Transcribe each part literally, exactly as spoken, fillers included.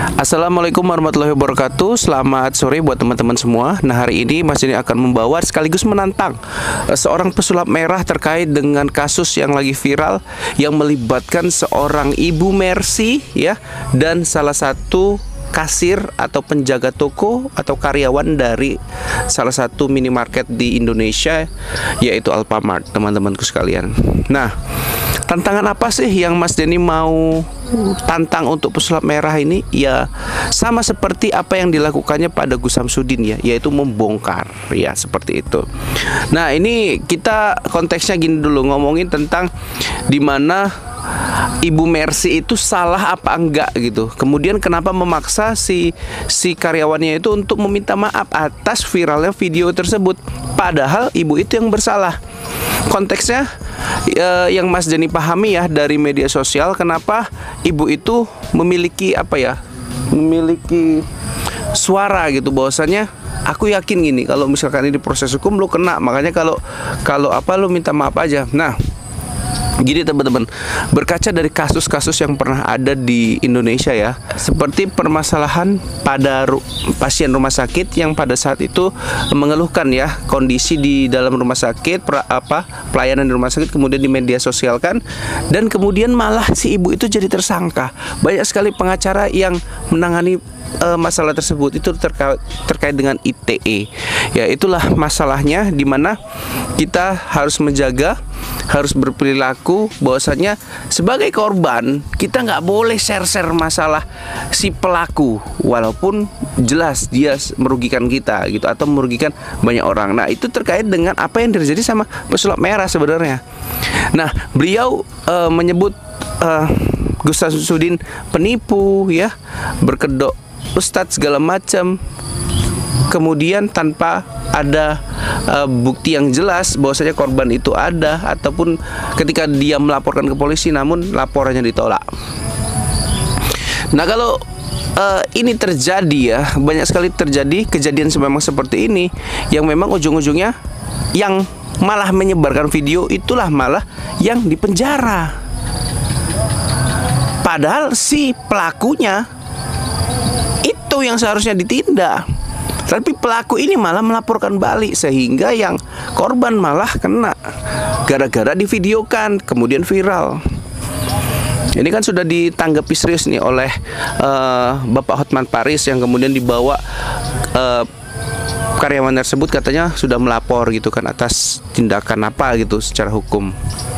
Assalamualaikum warahmatullahi wabarakatuh. Selamat sore buat teman-teman semua. Nah, hari ini Mas Denny akan membawa sekaligus menantang uh, seorang pesulap merah terkait dengan kasus yang lagi viral yang melibatkan seorang ibu Mercy ya dan salah satu kasir atau penjaga toko atau karyawan dari salah satu minimarket di Indonesia, yaitu Alfamart, teman-temanku sekalian. Nah, tantangan apa sih yang Mas Denny mau tantang untuk pesulap merah ini? Ya sama seperti apa yang dilakukannya pada Gus Samsudin ya, yaitu membongkar ya, seperti itu. Nah, ini kita konteksnya gini dulu, ngomongin tentang dimana Ibu Mercy itu salah apa enggak gitu. Kemudian kenapa memaksa si si karyawannya itu untuk meminta maaf atas viralnya video tersebut, padahal ibu itu yang bersalah. Konteksnya eh, yang Mas Denny pahami ya dari media sosial, kenapa ibu itu memiliki apa ya? Memiliki suara gitu, bahwasanya aku yakin gini, kalau misalkan ini proses hukum lu kena, makanya kalau kalau apa lu minta maaf aja. Nah, gini teman-teman, berkaca dari kasus-kasus yang pernah ada di Indonesia ya, seperti permasalahan pada ru pasien rumah sakit yang pada saat itu mengeluhkan ya kondisi di dalam rumah sakit, pra, apa pelayanan di rumah sakit, kemudian di media sosial kan, dan kemudian malah si ibu itu jadi tersangka. Banyak sekali pengacara yang menangani uh, masalah tersebut itu terkait terkait dengan I T E. Ya, itulah masalahnya, dimana kita harus menjaga, harus berperilaku bahwasanya sebagai korban kita nggak boleh share-share masalah si pelaku, walaupun jelas dia merugikan kita gitu atau merugikan banyak orang. Nah, itu terkait dengan apa yang terjadi sama pesulap merah sebenarnya. Nah, beliau uh, menyebut uh, Gus Samsudin penipu ya, berkedok ustadz segala macam, kemudian tanpa ada uh, bukti yang jelas bahwasanya korban itu ada, ataupun ketika dia melaporkan ke polisi namun laporannya ditolak. Nah, kalau uh, ini terjadi ya, banyak sekali terjadi kejadian memang seperti ini, yang memang ujung-ujungnya yang malah menyebarkan video itulah malah yang dipenjara, padahal si pelakunya itu yang seharusnya ditindak. Tapi pelaku ini malah melaporkan balik, sehingga yang korban malah kena gara-gara divideokan kemudian viral. Ini kan sudah ditanggapi serius nih oleh uh, Bapak Hotman Paris, yang kemudian dibawa uh, karyawan tersebut katanya sudah melapor gitu kan atas tindakan apa gitu secara hukum.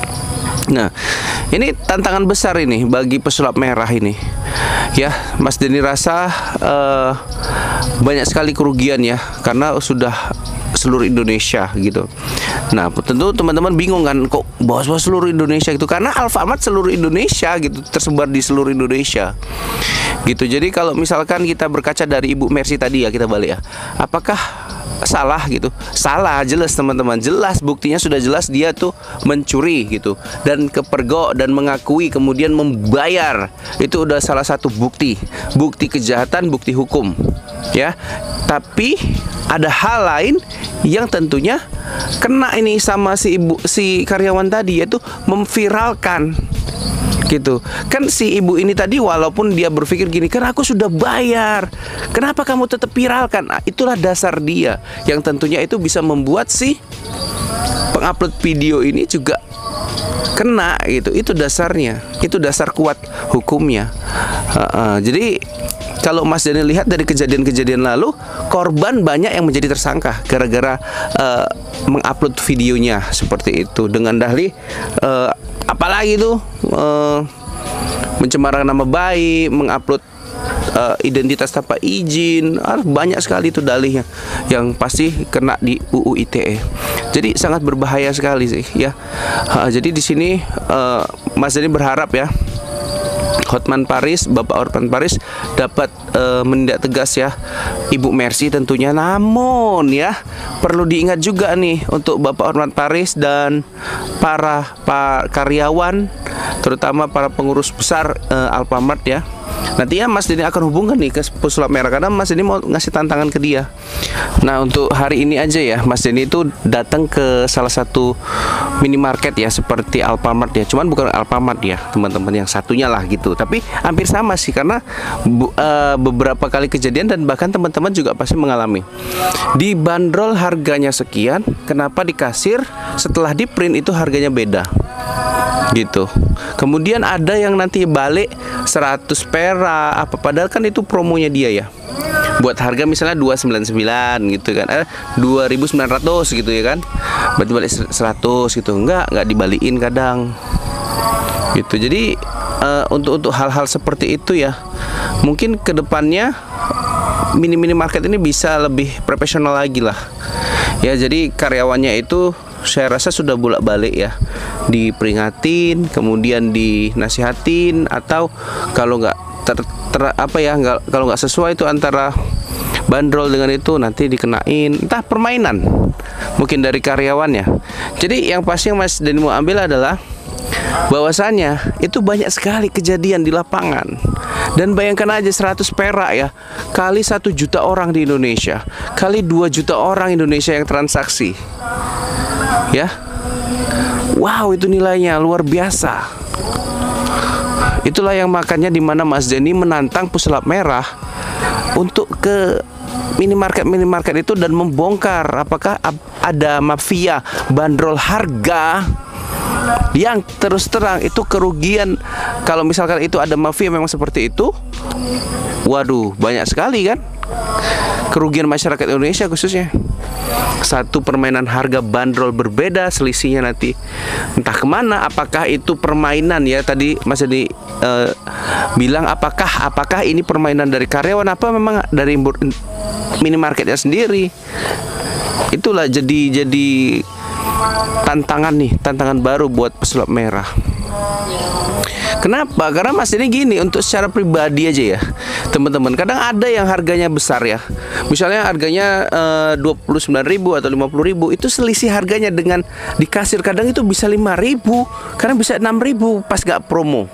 Nah, ini tantangan besar ini bagi pesulap merah ini. Ya, Mas Denny rasa uh, banyak sekali kerugian ya, karena sudah seluruh Indonesia gitu. Nah, tentu teman-teman bingung kan, kok bahwa seluruh Indonesia gitu, karena Alfamart seluruh Indonesia gitu, tersebar di seluruh Indonesia gitu. Jadi kalau misalkan kita berkaca dari Ibu Mercy tadi ya, kita balik ya, apakah salah gitu? Salah, jelas teman-teman, jelas buktinya sudah jelas, dia tuh mencuri gitu dan kepergok dan mengakui kemudian membayar, itu udah salah satu bukti bukti kejahatan, bukti hukum ya. Tapi ada hal lain yang tentunya kena ini sama si ibu, si karyawan tadi, yaitu memviralkan gitu kan. Si ibu ini tadi walaupun dia berpikir gini, kan aku sudah bayar, kenapa kamu tetap viralkan? Nah, itulah dasar dia yang tentunya itu bisa membuat si pengupload video ini juga kena gitu. Itu dasarnya, itu dasar kuat hukumnya. uh, uh, jadi kalau Mas Denny lihat dari kejadian-kejadian lalu, korban banyak yang menjadi tersangka gara-gara uh, mengupload videonya seperti itu dengan dalih uh, apalagi tuh uh, mencemarakan nama baik, mengupload uh, identitas tanpa izin, ah, banyak sekali itu dalihnya yang pasti kena di U U I T E. Jadi sangat berbahaya sekali sih ya. Uh, jadi di sini uh, Mas Denny berharap ya, Hotman Paris, Bapak Hotman Paris dapat uh, menindak tegas ya Ibu Mercy tentunya. Namun ya, perlu diingat juga nih untuk Bapak Hotman Paris dan para para karyawan, terutama para pengurus besar uh, Alfamart ya, Nantinya Mas Denny akan hubungkan nih ke pesulap merah karena Mas Denny mau ngasih tantangan ke dia. Nah, untuk hari ini aja ya, Mas Denny itu datang ke salah satu minimarket ya, seperti Alfamart ya. Cuman bukan Alfamart ya, teman-teman, yang satunya lah gitu. Tapi hampir sama sih karena bu, uh, beberapa kali kejadian dan bahkan teman-teman juga pasti mengalami. Dibanderol harganya sekian, kenapa di kasir setelah di print itu harganya beda? Gitu. Kemudian ada yang nanti balik seratus perak apa, padahal kan itu promonya dia ya. Buat harga misalnya dua ratus sembilan puluh sembilan gitu kan. Eh dua ribu sembilan ratus gitu ya kan. Berarti balik seratus gitu. Enggak, enggak dibalikin kadang. Gitu. Jadi uh, untuk untuk hal-hal seperti itu ya, mungkin kedepannya mini-mini market ini bisa lebih profesional lagi lah. Ya, jadi karyawannya itu saya rasa sudah bolak-balik ya, diperingatin, kemudian dinasihatin, atau kalau nggak ter, ter apa ya nggak kalau nggak sesuai itu antara bandrol dengan itu nanti dikenain entah permainan mungkin dari karyawannya. Jadi yang pasti yang Mas Denny mau ambil adalah bahwasannya itu banyak sekali kejadian di lapangan. Dan bayangkan aja seratus perak ya, kali satu juta orang di Indonesia, kali dua juta orang Indonesia yang transaksi. Ya, wow, itu nilainya luar biasa. Itulah yang makanya dimana Mas Denny menantang pesulap merah untuk ke minimarket minimarket itu dan membongkar apakah ada mafia bandrol harga yang terus terang itu kerugian. Kalau misalkan itu ada mafia memang seperti itu, waduh, banyak sekali kan kerugian masyarakat Indonesia khususnya. Satu permainan harga bandrol berbeda, selisihnya nanti entah kemana. Apakah itu permainan ya, tadi Mas Denny uh, bilang apakah apakah ini permainan dari karyawan apa memang dari minimarketnya sendiri. Itulah jadi jadi tantangan nih, tantangan baru buat pesulap merah. Kenapa? Karena Mas ini gini, untuk secara pribadi aja ya teman-teman, kadang ada yang harganya besar ya, misalnya harganya uh, dua puluh sembilan ribu atau lima puluh ribu, itu selisih harganya dengan di kasir kadang itu bisa lima ribu, kadang bisa enam ribu pas gak promo.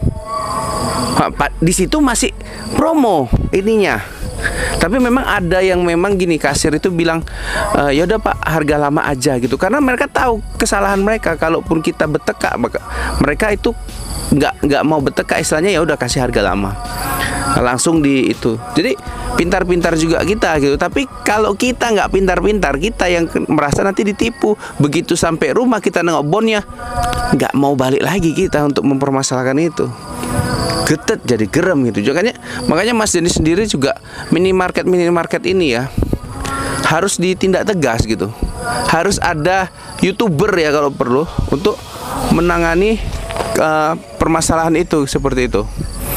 Di situ masih promo ininya. Tapi memang ada yang memang gini, kasir itu bilang e, ya udah Pak, harga lama aja gitu, karena mereka tahu kesalahan mereka. Kalaupun kita beteka, maka mereka itu nggak nggak mau beteka, istilahnya ya udah kasih harga lama langsung di itu. Jadi pintar-pintar juga kita gitu. Tapi kalau kita nggak pintar-pintar, kita yang merasa nanti ditipu, begitu sampai rumah kita nengok bonnya nggak mau balik lagi kita untuk mempermasalahkan itu. Getet, jadi gerem gitu. Makanya, makanya Mas Denny sendiri juga minimarket minimarket ini ya harus ditindak tegas gitu. Harus ada YouTuber ya kalau perlu untuk menangani uh, permasalahan itu seperti itu.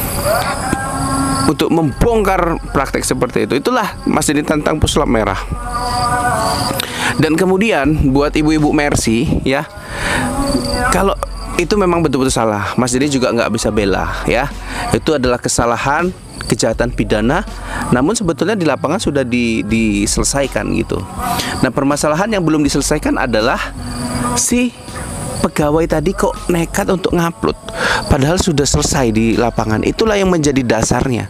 Untuk membongkar praktek seperti itu. Itulah Mas Denny tantang pesulap merah. Dan kemudian buat ibu-ibu Mercy ya, kalau itu memang betul-betul salah, Mas Denny juga nggak bisa bela ya. Itu adalah kesalahan, kejahatan pidana, namun sebetulnya di lapangan sudah di, diselesaikan gitu. Nah, permasalahan yang belum diselesaikan adalah si pegawai tadi kok nekat untuk ngupload padahal sudah selesai di lapangan. Itulah yang menjadi dasarnya.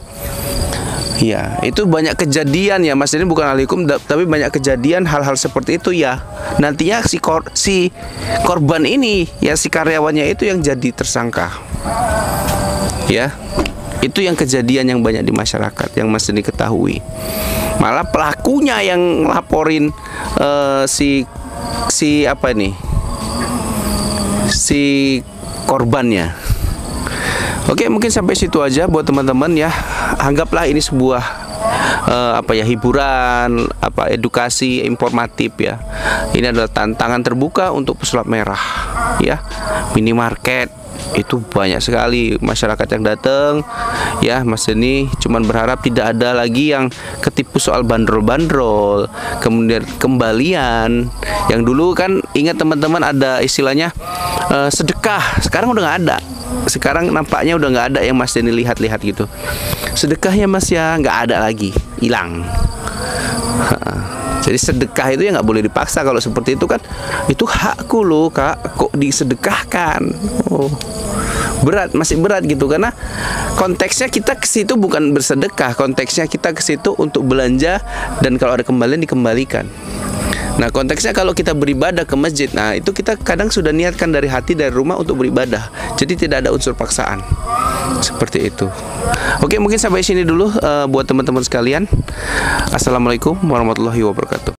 Ya, itu banyak kejadian ya Mas, ini bukan ahli hukum, tapi banyak kejadian hal-hal seperti itu ya. Nantinya si kor si korban ini ya, si karyawannya itu yang jadi tersangka. Ya, itu yang kejadian yang banyak di masyarakat yang Mas ini ketahui. Malah pelakunya yang laporin uh, si si apa nih? Si korbannya. Oke, mungkin sampai situ aja buat teman-teman ya. Anggaplah ini sebuah uh, apa ya, hiburan, apa edukasi informatif ya. Ini adalah tantangan terbuka untuk pesulap merah ya. Minimarket itu banyak sekali masyarakat yang datang ya. Mas Denny cuman berharap tidak ada lagi yang ketipu soal bandrol-bandrol, kemudian kembalian. Yang dulu kan ingat teman-teman ada istilahnya uh, sedekah, sekarang udah nggak ada. Sekarang nampaknya udah nggak ada yang Mas Denny lihat-lihat gitu. Sedekahnya Mas ya nggak ada lagi, hilang. Jadi sedekah itu ya nggak boleh dipaksa. Kalau seperti itu kan, itu hakku loh kak, kok disedekahkan. Oh, berat, masih berat gitu, karena konteksnya kita ke situ bukan bersedekah, konteksnya kita ke situ untuk belanja dan kalau ada kembalian dikembalikan. Nah, konteksnya kalau kita beribadah ke masjid, nah itu kita kadang sudah niatkan dari hati, dari rumah untuk beribadah. Jadi tidak ada unsur paksaan. Seperti itu. Oke, mungkin sampai sini dulu uh, buat teman-teman sekalian. Assalamualaikum warahmatullahi wabarakatuh.